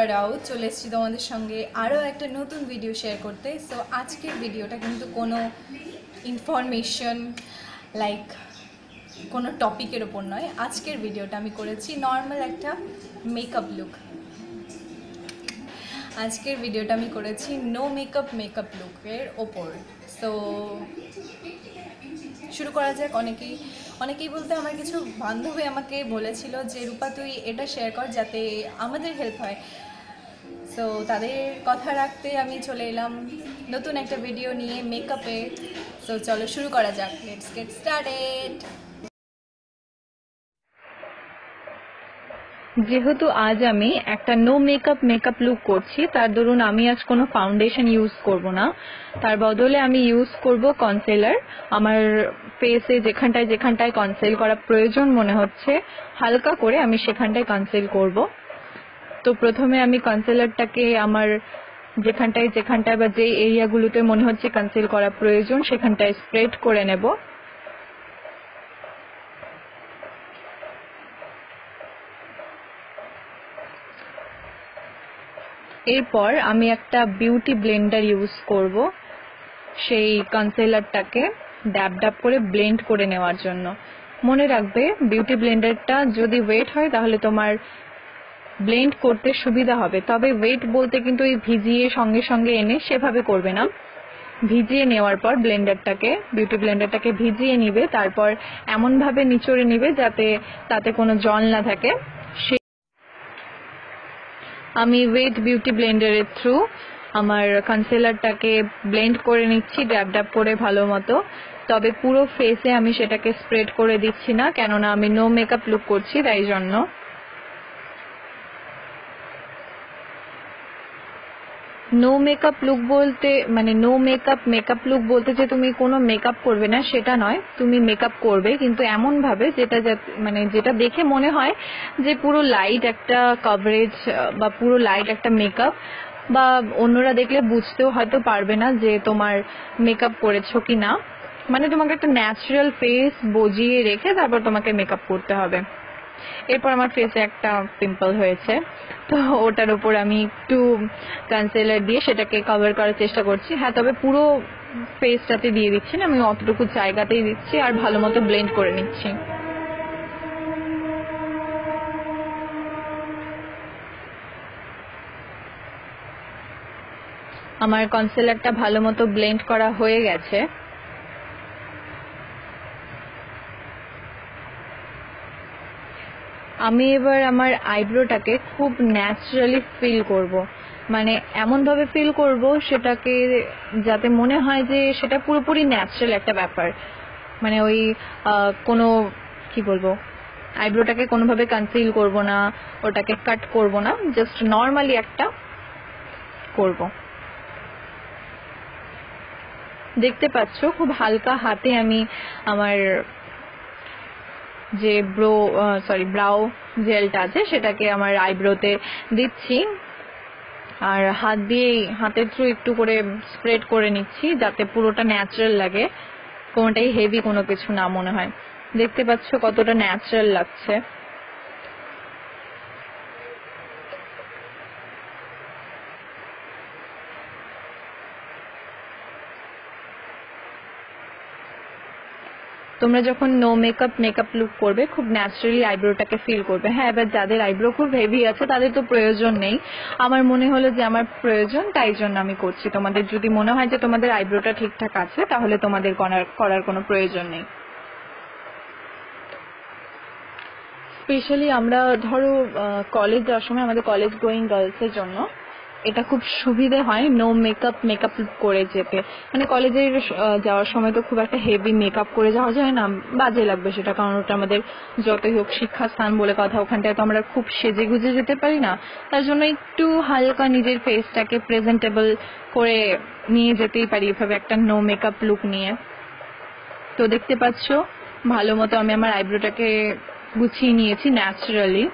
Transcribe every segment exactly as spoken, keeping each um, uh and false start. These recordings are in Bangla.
আমরাও চলে এসেছি তোমাদের সঙ্গে আরও একটা নতুন ভিডিও শেয়ার করতে। সো আজকের ভিডিওটা কিন্তু কোনো ইনফরমেশন লাইক কোনো টপিকের ওপর নয়। আজকের ভিডিওটা আমি করেছি নর্মাল একটা মেকআপ লুক। আজকের ভিডিওটা আমি করেছি নো মেকআপ মেকআপ লুকের ওপর। সো শুরু করা যাক। অনেকেই অনেকেই বলতে আমার কিছু বান্ধবী আমাকে বলেছিল যে রূপা তুই এটা শেয়ার কর যাতে আমাদের হেল্প হয়। সো তাদের কথা রাখতে আমি চলে এলাম নতুন একটা ভিডিও নিয়ে মেকআপে। সো চলো শুরু করা যাক, লেটস গেট স্টার্টেড। যেহেতু আজ আমি একটা নো মেকআপ মেকআপ লুক করছি, তার দরুন আমি আজ কোনো ফাউন্ডেশন ইউজ করব না, তার বদলে আমি ইউজ করব কনসিলার। আমার ফেসে যেখানটায় যেখানটায় কনসিল করা প্রয়োজন মনে হচ্ছে হালকা করে আমি সেখানটায় কনসিল করব। তো প্রথমে আমি কনসিলারটাকে আমার যেখানটায় যেখানটায় বা যেই এরিয়াগুলোতে মনে হচ্ছে কনসিল করা প্রয়োজন সেখানটায় স্প্রেড করে নেব। এরপর আমি একটা বিউটি ব্লেন্ডার ইউজ করব সেই কনসিলারটাকে ড্যাব ড্যাব করে ব্লেন্ড করে নেওয়ার জন্য। মনে রাখবে বিউটি ব্লেন্ডারটা যদি ওয়েট হয় তাহলে তোমার ব্লেন্ড করতে সুবিধা হবে, তবে ওয়েট বলতে কিন্তু ওই ভিজিয়ে সঙ্গে সঙ্গে এনে সেভাবে করবে না। ভিজিয়ে নেওয়ার পর ব্লেন্ডারটাকে বিউটি ব্লেন্ডারটাকে ভিজিয়ে নিবে, তারপর এমনভাবে নিচড়ে নিবে যাতে তাতে কোনো জল না থাকে। আমি ওয়েট বিউটি ব্লেন্ডারের থ্রু আমার কনসিলারটাকে ব্লেন্ড করে নিচ্ছি ড্যাব ড্যাব করে ভালো মতো, তবে পুরো ফেসে আমি সেটাকে স্প্রেড করে দিচ্ছি না, কেননা আমি নো মেকআপ লুক করছি তাই জন্য। নো মেকআপ লুক বলতে মানে নো মেকআপ মেকআপ লুক বলতে যে তুমি কোনো মেকআপ করবে না সেটা নয়, তুমি মেকআপ করবে কিন্তু এমন ভাবে যেটা মানে যেটা দেখে মনে হয় যে পুরো লাইট একটা কভারেজ বা পুরো লাইট একটা মেকআপ, বা অন্যরা দেখলে বুঝতেও হয়তো পারবে না যে তোমার মেকআপ করেছো কি না। মানে তোমাকে একটা ন্যাচারাল ফেস বজিয়ে রেখে তারপর তোমাকে মেকআপ করতে হবে। এরপর আমার ফেসে একটা পিম্পল হয়েছে, তো ওটার উপর আমি একটু কনসিলার দিয়ে সেটাকে কভার করার চেষ্টা করছি। হ্যাঁ, তবে পুরো ফেসটাতে দিয়ে দিচ্ছি না, আমি অতটুকু জায়গাতেই দিচ্ছি আর ভালো মতো ব্লেন্ড করে নিচ্ছি। আমার কনসিলারটা ভালো মতো ব্লেন্ড করা হয়ে গেছে। আমি এবার আমার আইব্রোটাকে খুব ন্যাচারালি ফিল করব, মানে এমনভাবে ফিল করব সেটাকে যাতে মনে হয় যে সেটা পুরোপুরি ন্যাচারাল একটা ব্যাপার। মানে ওই কোনো কি বলবো আইব্রোটাকে কোনোভাবে কনসিল করব না, ওটাকে কাট করব না, জাস্ট নর্মালি একটা করব। দেখতে পাচ্ছ খুব হালকা হাতে আমি আমার যে ব্রো সরি ব্রাউ জেলটা আছে সেটাকে আমার আইব্রোতে দিচ্ছি আর হাত দিয়ে হাতের থ্রু একটু করে স্প্রেড করে নিচ্ছি যাতে পুরোটা ন্যাচারাল লাগে, কোনোটাই হেভি কোনো কিছু না মনে হয়। দেখতে পাচ্ছ কতটা ন্যাচারাল লাগছে। তোমরা যখন নো মেকআপ মেকআপ লুক করবে খুব ন্যাচারালি আইব্রোটাকে ফিল করবে। হ্যাঁ, এবার যাদের আইব্রো খুব হেভি আছে তাদের তো প্রয়োজন নেই, আমার মনে হলো যে আমার প্রয়োজন তাই জন্য আমি করছি। তোমাদের যদি মনে হয় যে তোমাদের আইব্রোটা ঠিকঠাক আছে তাহলে তোমাদের করার কোনো প্রয়োজন নেই। স্পেশালি আমরা ধরো কলেজ যাওয়ার সময় আমাদের কলেজ গোয়িং গার্লসের জন্য এটা খুব সুবিধে হয় নো মেকআপ মেকআপ করে যেতে। মানে কলেজে যাওয়ার সময় তো খুব একটা হেভি মেকআপ করে যাওয়া যায় না, বাজে লাগবে সেটা, কারণ ওটা আমাদের যতই হোক শিক্ষাস্থান বলে কথা, ওখানটায় তো আমরা খুব সেজে গুজে যেতে পারি না। তার জন্য একটু হালকা নিজের ফেসটাকে প্রেজেন্টেবল করে নিয়ে যেতেই পারি এভাবে একটা নো মেকআপ লুক নিয়ে। তো দেখতে পাচ্ছ ভালো মতো আমি আমার আইব্রোটাকে গুছিয়ে নিয়েছি ন্যাচারালি।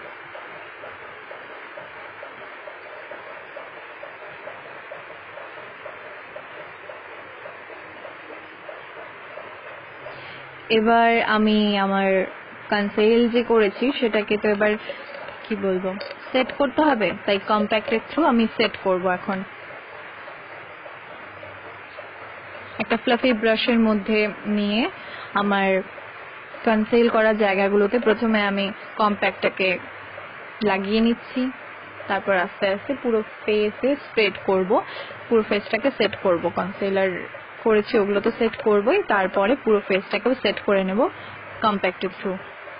এবার আমি আমার কনসিল যে করেছি সেটাকে তো এবার কি বলবো, সেট করতে হবে, তাই কম্প্যাক্টের থ্রু আমি সেট করব। এখন একটা ফ্লাফি ব্রাশের মধ্যে নিয়ে আমার কনসিল করা জায়গাগুলোতে প্রথমে আমি কম্প্যাক্টটাকে লাগিয়ে নিচ্ছি, তারপর আস্তে আস্তে পুরো ফেসে স্প্রেড করব, পুরো ফেসটাকে সেট করব। কনসিলার করেছি ওগুলো তো সেট করবই, তারপরে পুরো ফেসটাকেও সেট করে নেব কম্প্যাক্টের থ্রু।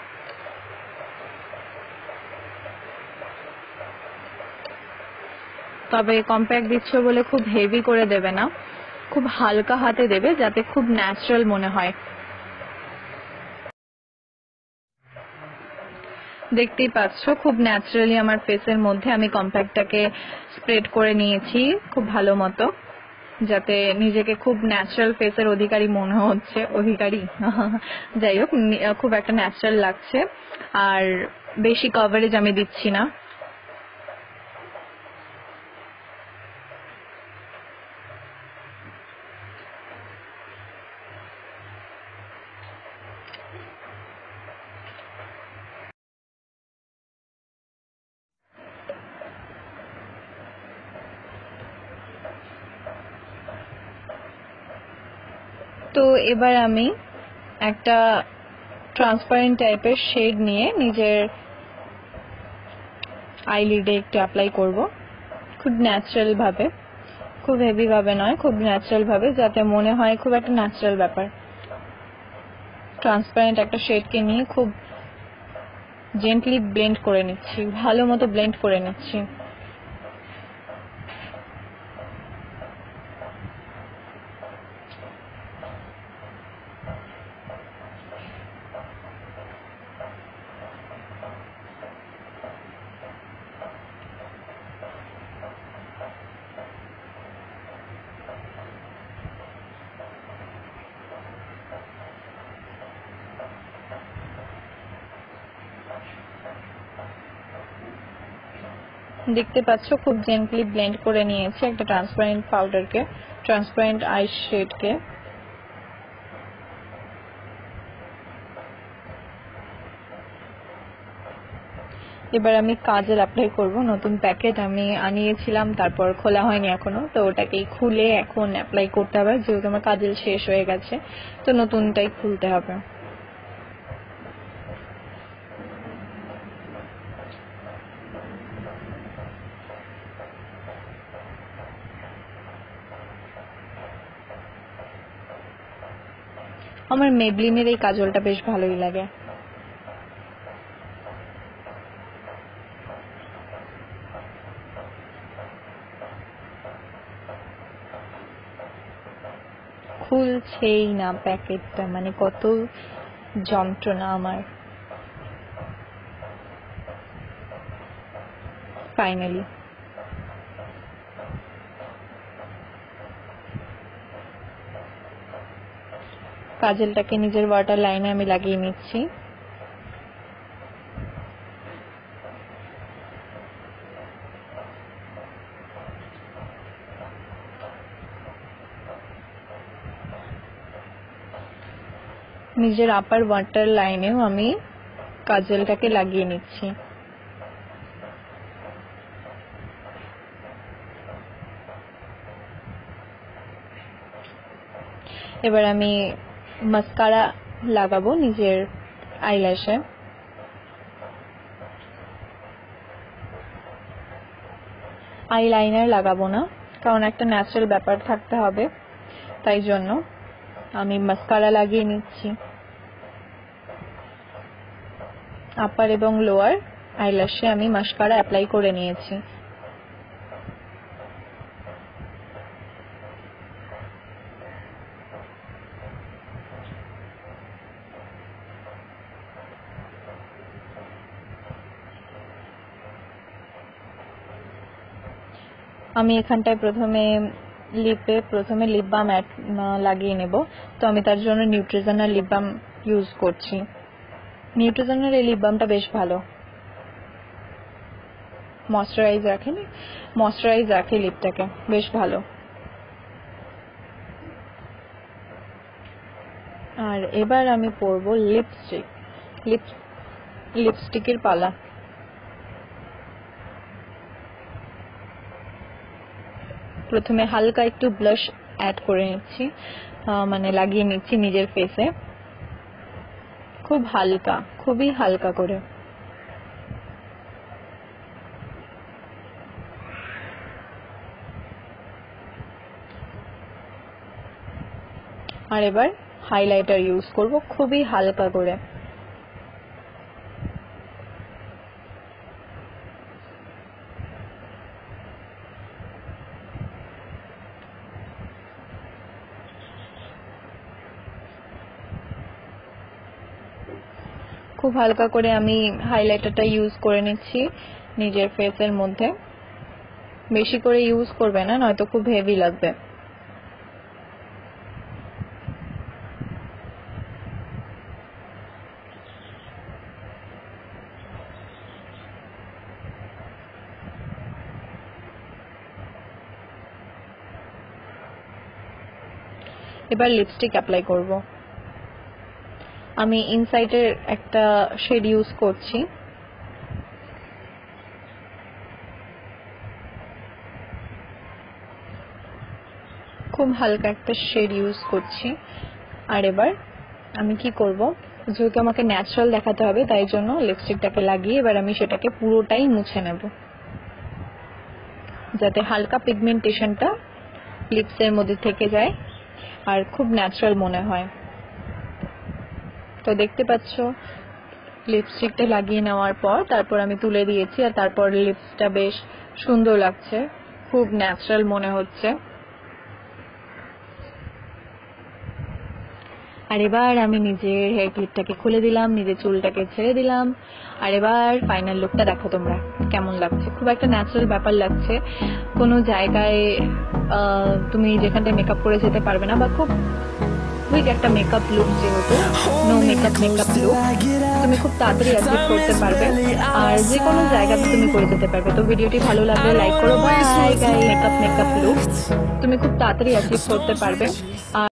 তবে কম্প্যাক্ট দিচ্ছ বলে খুব হেভি করে দেবে না, খুব হালকা হাতে দেবে যাতে খুব ন্যাচারাল মনে হয়। দেখতেই পাচ্ছ খুব ন্যাচারালি আমার ফেসের মধ্যে আমি কম্প্যাক্টটাকে স্প্রেড করে নিয়েছি খুব ভালো মতো, যাতে নিজেকে খুব ন্যাচারাল ফেসের অধিকারী মনে হচ্ছে। অধিকারী যাই হোক, খুব একটা ন্যাচারাল লাগছে। আর বেশি কভারেজ আমি দিচ্ছি না। তো এবার আমি একটা ট্রান্সপারেন্ট টাইপের শেড নিয়ে নিজের আইলিডে একটু অ্যাপ্লাই করব, খুব ন্যাচারাল ভাবে, খুব হেভি ভাবে নয়, খুব ন্যাচারাল ভাবে, যাতে মনে হয় খুব একটা ন্যাচারাল ব্যাপার। ট্রান্সপারেন্ট একটা শেডকে নিয়ে খুব জেন্টলি ব্লেন্ড করে নিচ্ছি, ভালো মতো ব্লেন্ড করে নিচ্ছি। দেখতে পাচ্ছ খুব জেন্টলি ব্লেন্ড করে নিয়েছি একটা ট্রান্সপারেন্ট পাউডারকে, ট্রান্সপারেন্ট আই শেডকে। এবার আমি কাজল অ্যাপ্লাই করব। নতুন প্যাকেট আমি আনিয়েছিলাম, তারপর খোলা হয়নি এখনো, তো ওটাকেই খুলে এখন অ্যাপ্লাই করতে হবে, যেহেতু আমার কাজল শেষ হয়ে গেছে, তো নতুনটাই খুলতে হবে। আমার মেবলিনের এই কাজলটা বেশ ভালোই লাগে। খুলছেই না প্যাকেটটা, মানে কত যন্ত্রণা আমার। ফাইনালি কাজলটাকে নিজের ওয়াটার লাইনে আমি লাগিয়ে নিচ্ছি। নিজের আপার ওয়াটার লাইনেও আমি কাজলটাকে লাগিয়ে নিচ্ছি। এবার আমি মাস্কারা লাগাবো নিজের আইল্যাশে। আইলাইনার লাগাবো না, কারণ একটা ন্যাচারাল ব্যাপার থাকতে হবে, তাই জন্য আমি মাস্কারা লাগিয়ে নিচ্ছি। আপার এবং লোয়ার আইল্যাশে আমি মাস্কারা অ্যাপ্লাই করে নিয়েছি। আমি এখানটায় প্রথমে লিপে প্রথমে লিপ বাম লাগিয়ে নেব, তো আমি তার জন্য নিউট্রিজনার লিপ বাম ইউজ করছি। নিউট্রিজনার এই লিপ বামটা বেশ ভালো, ময়শ্চারাইজ রাখে, ময়শ্চারাইজ রাখে লিপটাকে, বেশ ভালো। আর এবার আমি পরবো লিপস্টিক। লিপ লিপস্টিকের পালা। প্রথমে হালকা একটু ব্লাশ অ্যাড করে নিচ্ছি, মানে লাগিয়ে নিচ্ছি নিজের ফেসে, খুব হালকা, খুবই হালকা করে। আর এবার হাইলাইটার ইউজ করব খুবই হালকা করে। খুব হালকা করে আমি হাইলাইটারটা ইউজ করে নিচ্ছি নিজের ফেসের মধ্যে। বেশি করে ইউজ করবে না, নয়তো খুব হেভি লাগবে। এবার লিপস্টিক অ্যাপ্লাই করব। আমি ইনসাইটের একটা শেড ইউজ করছি। খুব হালকা একটা শেড ইউজ করছি। আর এবার আমি কি করব, যেহেতু আমাকে ন্যাচারাল দেখাতে হবে তাই জন্য লিপস্টিকটাকে লাগিয়ে এবার আমি সেটাকে পুরোটাই মুছে নেব, যাতে হালকা পিগমেন্টেশনটা লিপসের মধ্যে থেকে যায় আর খুব ন্যাচারাল মনে হয়। তো দেখতে পাচ্ছ লিপস্টিকটা লাগিয়ে নেওয়ার পর তারপর আমি তুলে দিয়েছি, আর তারপর লিপসটা বেশ সুন্দর লাগছে, খুব ন্যাচারাল মনে হচ্ছে। আর এবার আমি নিজের হেয়ার ক্লিপটাকে খুলে দিলাম, নিজের চুলটাকে ছেড়ে দিলাম। আর এবার ফাইনাল লুকটা দেখো তোমরা কেমন লাগছে। খুব একটা ন্যাচারাল ব্যাপার লাগছে, কোনো জায়গায় তুমি যেখানটা মেকআপ করে যেতে পারবে না, বা খুব কুইক একটা মেকআপ লুক, যেহেতু নো মেকআপ মেকআপ লুক তুমি খুব তাড়াতাড়ি অ্যাচিভ করতে পারবে আর যে কোনো জায়গাতে তুমি করে যেতে পারবে। তো ভিডিওটি ভালো লাগলে লাইক করো। Bye guys, makeup makeup look তুমি খুব তাড়াতাড়ি অ্যাচিভ করতে পারবে। আর